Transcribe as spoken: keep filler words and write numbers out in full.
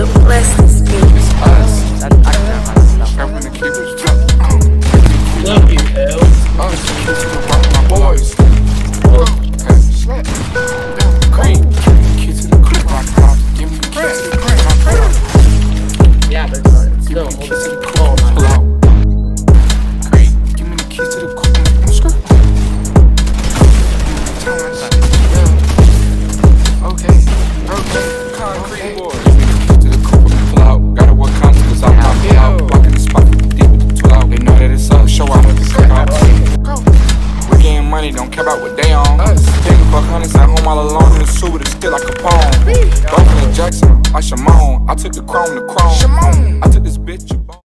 will bless this beat. It's us. That, I can have my stuff. Everyone to keep it top. Love you, L. Us. Kids to the rock, my boys. Hey, slap. Cream. Kids to the clip, my pop. Give me the keys to the crib, my pop. Yeah, but it's still hold Kids to the it. clip, pull out. Cream. Give me the keys to the crib, my skirt. Okay, okay. Concrete boys. To the coupe, pull out. Gotta work content, cause I'm not pull out. Walk in the spot, deep with the tool out. They know that it's up, show out of the cut out. We getting money, don't care about what they on. Take a buck hundreds at home all alone in the suit with a stick like Capone. Buffalo Jackson, I Shimon. I took the chrome to chrome. I took this bitch.